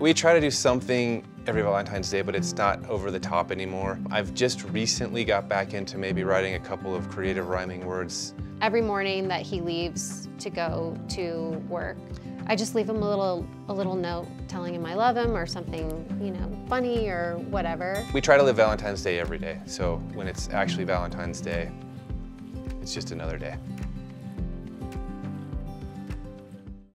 We try to do something every Valentine's Day, but it's not over the top anymore. I've just recently got back into maybe writing a couple of creative rhyming words. Every morning that he leaves to go to work, I just leave him a little note telling him I love him or something, you know, funny or whatever. We try to live Valentine's Day every day, so when it's actually Valentine's Day, it's just another day.